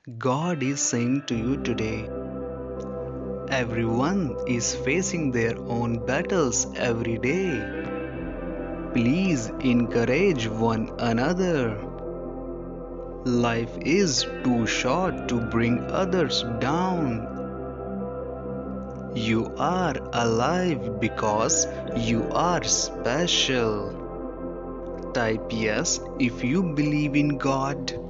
God is saying to you today, everyone is facing their own battles every day. Please encourage one another. Life is too short to bring others down. You are alive because you are special. Type yes if you believe in God.